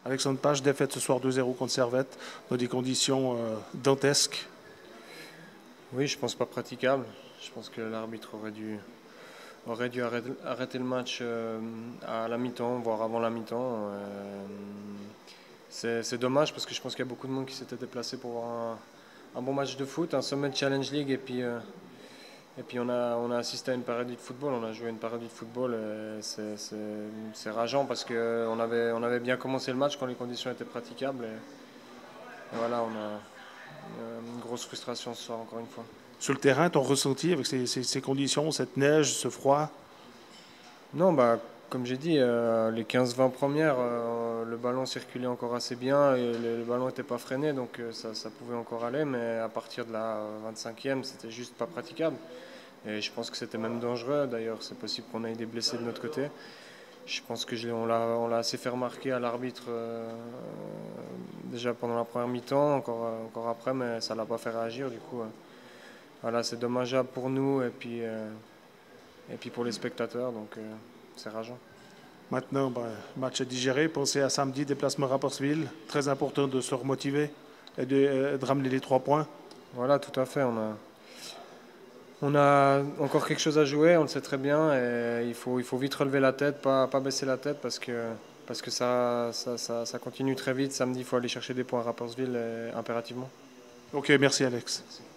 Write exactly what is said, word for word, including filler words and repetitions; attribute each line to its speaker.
Speaker 1: Alexandre Page, défaite ce soir deux zéro contre Servette, dans des conditions euh, dantesques.
Speaker 2: Oui, je pense pas praticable. Je pense que l'arbitre aurait dû, aurait dû arrêter, arrêter le match euh, à la mi-temps, voire avant la mi-temps. Euh, c'est c'est dommage parce que je pense qu'il y a beaucoup de monde qui s'était déplacé pour voir un, un bon match de foot, un sommet de Challenge League. Et puis, euh, et puis on, a, on a assisté à une parodie de football. On a joué une parodie de football. et C'est c'est- c'est rageant parce qu'on avait, on avait bien commencé le match quand les conditions étaient praticables. Et, et voilà, on a euh, une grosse frustration ce soir, encore une fois.
Speaker 1: Sur le terrain, ton ressenti avec ces, ces- ces conditions, cette neige, ce froid?
Speaker 2: Non, bah, comme j'ai dit, euh, les quinze vingt premières, euh, le ballon circulait encore assez bien et le, le ballon n'était pas freiné, donc euh, ça, ça pouvait encore aller, mais à partir de la vingt-cinquième, c'était juste pas praticable. Et je pense que c'était même dangereux, d'ailleurs, c'est possible qu'on ait des blessés de notre côté. Je pense que je l'ai- on l'a, on l'a assez fait remarquer à l'arbitre euh, déjà pendant la première mi-temps, encore, encore après, mais ça l'a pas fait réagir, du coup. euh, voilà, c'est dommageable pour nous et puis, euh, et puis pour les spectateurs, donc euh, c'est rageant.
Speaker 1: Maintenant, ben, match à digérer. Pensez à samedi, déplacement à Rapperswil. Très important de se remotiver et de, euh, de ramener les trois points.
Speaker 2: Voilà, tout à fait. On a, on a encore quelque chose à jouer, on le sait très bien, et il faut, il faut vite relever la tête, pas, pas baisser la tête parce que, parce que ça, ça, ça, ça continue très vite. Samedi, il faut aller chercher des points à Rapperswil euh, impérativement.
Speaker 1: OK, merci Alex.
Speaker 2: Merci.